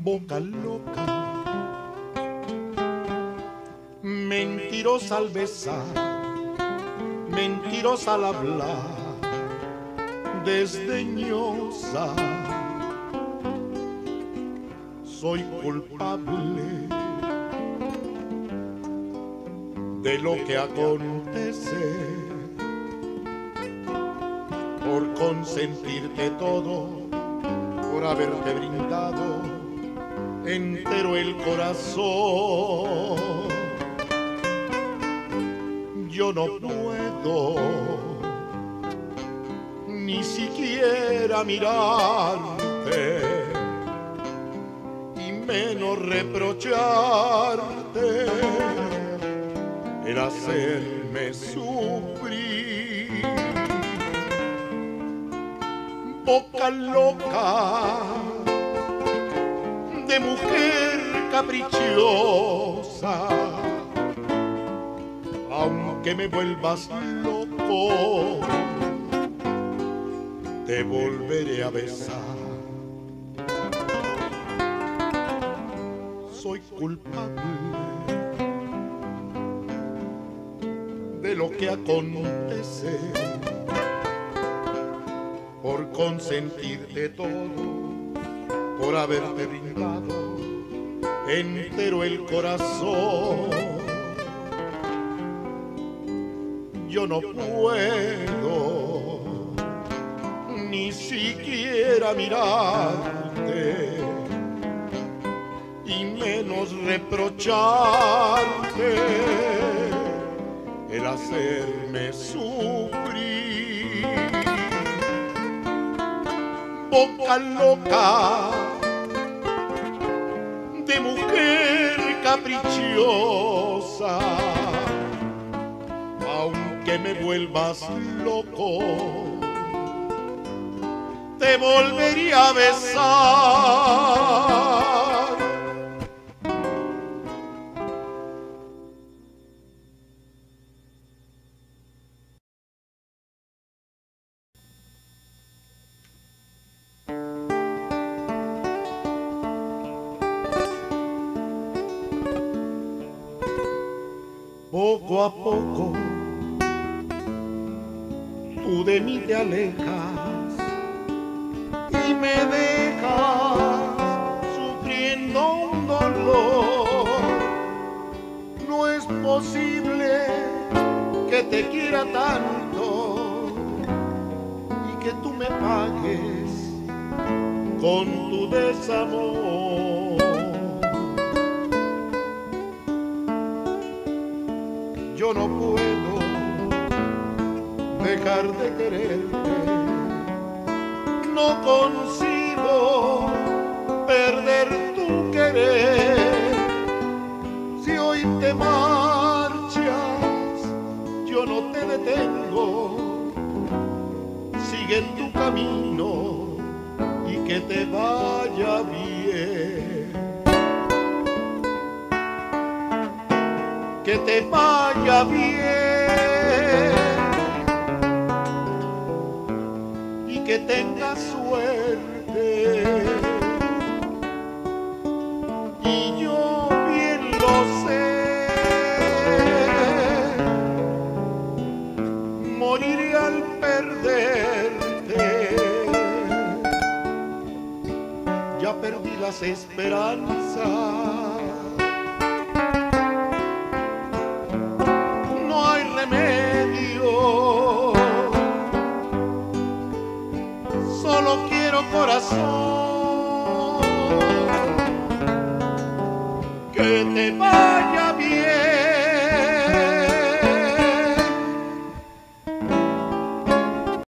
boca loca, mentirosa al besar, mentirosa al hablar, desdeñosa. Soy culpable de lo que acontece por consentirte todo, por haberte brindado entero el corazón. Yo no puedo ni siquiera mirarte y menos reprocharte el hacerme sufrir. Boca loca de mujer caprichosa, aunque me vuelvas loco, te volveré a besar. Soy culpable de lo que acontece por consentirte todo, por haberte brindado entero el corazón. Yo no puedo ni siquiera mirarte y menos reprocharte el hacerme sufrir. Boca loca de mujer caprichosa, aunque me vuelvas loco, te volvería a besar. Poco a poco tú de mí te alejas y me dejas sufriendo un dolor. No es posible que te quiera tanto y que tú me pagues con tu desamor. Yo no puedo dejar de quererte, no consigo perder tu querer. Si hoy te marchas, yo no te detengo. Sigue en tu camino y que te vaya bien. Que te vaya bien y que tengas suerte. Y yo bien lo sé, moriré al perderte. Ya perdí las esperanzas. Solo quiero corazón que te vaya